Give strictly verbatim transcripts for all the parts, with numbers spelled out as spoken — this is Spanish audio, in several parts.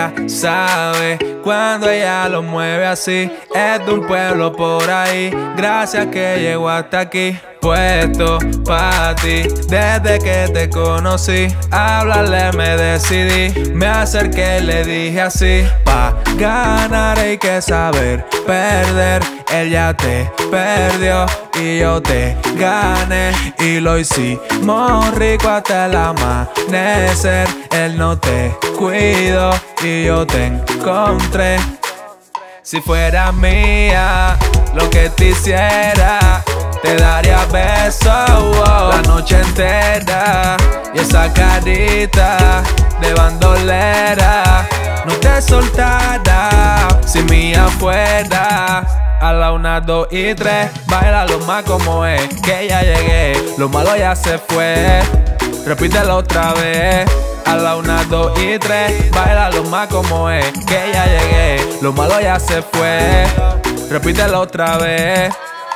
Ella sabe cuando ella lo mueve así. Es de un pueblo por ahí. Gracias que llegó hasta aquí. Puesto pa' ti, desde que te conocí. A hablarle me decidí. Me acerqué y le dije así: pa' ganar hay que saber perder. Él ya te perdió y yo te gané. Y lo hicimos rico hasta el amanecer. Él no te cuidó y yo te encontré. Si fuera mía lo que te hiciera, te daría besos oh, la noche entera. Y esa carita de bandolera no te soltará si mía fuera. A la una, dos y tres, baila lo más como es. Que ya llegué, lo malo ya se fue. Repítelo otra vez. A la una, dos y tres, baila lo más como es. Que ya llegué, lo malo ya se fue. Repítelo otra vez.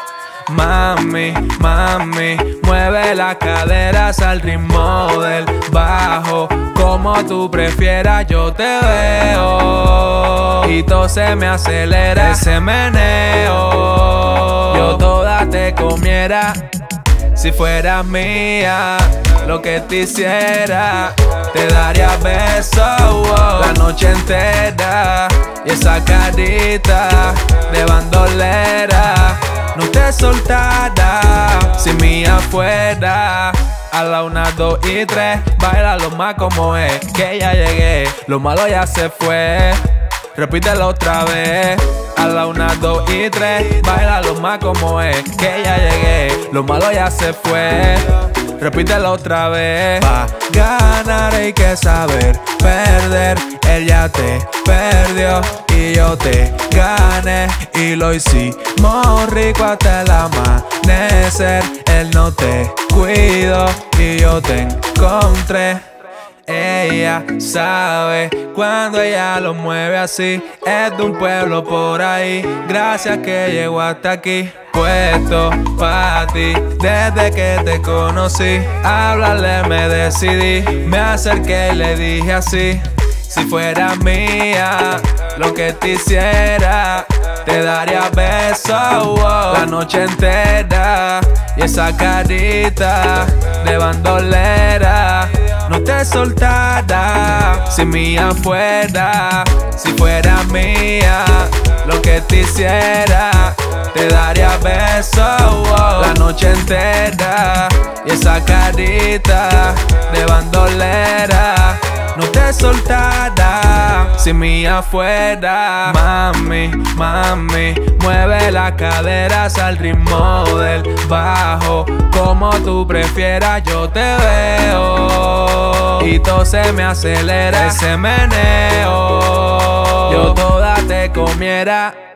Mami, mami, mueve las caderas al ritmo del bajo. Como tú prefieras, yo te veo y todo se me acelera. Ese meneo, yo toda te comiera. Si fueras mía, lo que te hiciera, te daría besos oh, la noche entera. Y esa carita de bandolera no te soltará si mía fuera. A la una, dos y tres, baila lo más como es. Que ya llegué, lo malo ya se fue. Repítelo otra vez. A la una, dos y tres, baila lo más como es. Que ya llegué, lo malo ya se fue. Repítelo otra vez. Pa' ganar hay que saber perder. Él ya te perdió y yo te gané. Y lo hicimos rico hasta el amanecer. Él no te cuidó y yo te encontré. Ella sabe cuando ella lo mueve así. Es de un pueblo por ahí. Gracias que llegó hasta aquí. Puesto pa' ti, desde que te conocí. A hablarle me decidí. Me acerqué y le dije así: si fuera mía lo que te hiciera, te daría besos oh, la noche entera. Y esa carita de bandolera no te soltará si mía fuera. Si fuera mía lo que te hiciera, te daría besos oh, la noche entera. Y esa carita de bandolera no te soltará si mía fuera. Mami, mami, mueve las caderas al ritmo del bajo. Como tú prefieras, yo te veo y todo se me acelera. Ese meneo, yo toda te comiera.